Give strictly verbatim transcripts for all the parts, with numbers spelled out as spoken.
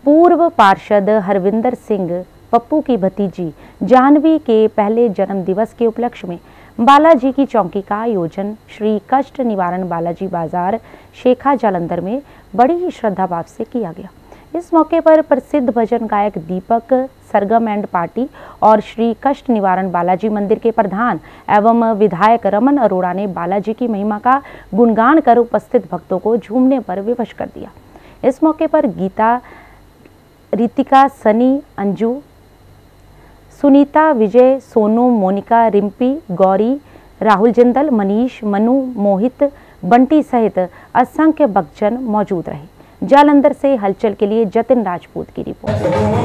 पूर्व पार्षद हरविंदर सिंह पप्पू की भतीजी जाह्नवी के पहले जन्म दिवस के उपलक्ष्य में बालाजी की चौकी का आयोजन श्री कष्ट निवारण बालाजी बाजार शेखा जालंधर में बड़ी ही श्रद्धा भाव से किया गया। इस मौके पर प्रसिद्ध भजन गायक दीपक सरगम एंड पार्टी और श्री कष्ट निवारण बालाजी मंदिर के प्रधान एवं विधायक रमन अरोड़ा ने बालाजी की महिमा का गुणगान कर उपस्थित भक्तों को झूमने पर विवश कर दिया। इस मौके पर गीता, रितिका, सनी, अंजू, सुनीता, विजय, सोनू, मोनिका, रिम्पी, गौरी, राहुल जिंदल, मनीष, मनु, मोहित, बंटी सहित असंख्य भक्तजन मौजूद रहे। जालंधर से हलचल के लिए जतिन राजपूत की रिपोर्ट।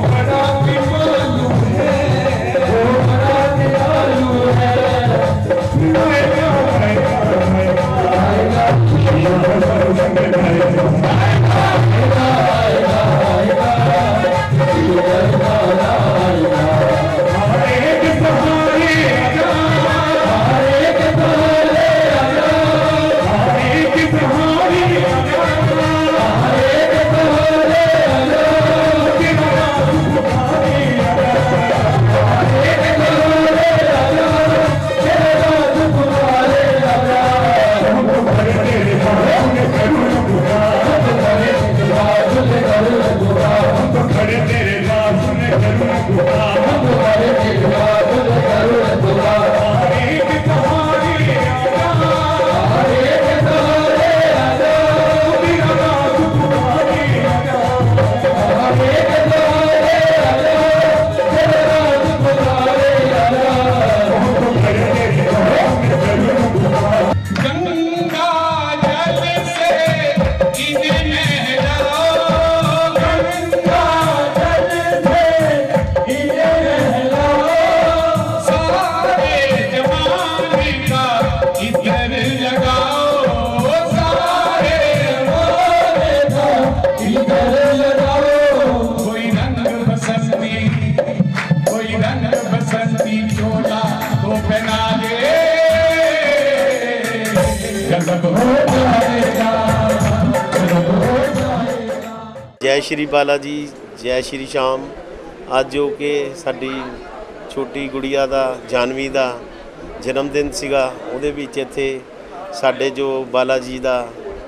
जय श्री बालाजी, जय श्री श्याम। अज जो कि साडी छोटी गुड़िया का जाह्नवी का जन्मदिन सीगा, उहदे विच इत्थे साडे जो बालाजी का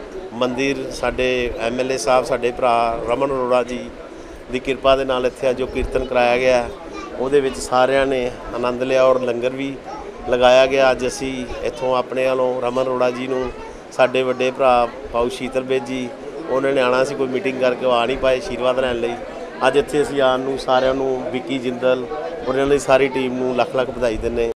मंदिर साडे एम एल ए साहब साडे भरा रमन अरोड़ा जी की किरपा दे नाल इत्थे जो कीर्तन कराया गया, उहदे विच सारियां ने आनंद लिया और लंगर भी लगाया गया। अज असी इत्थों अपने वालों रमन अरोड़ा जी नूं साडे वड्डे भरा पाऊ शीतल बेद जी उन्होंने आना सी, कोई मीटिंग करके आ नहीं पाए आशीर्वाद लैण लई। अज इत्थे असीं आउण नूं सारिआं नूं विक्की जिंदल और इन्हां दी सारी टीम नूं लख लख बधाई दिंदे।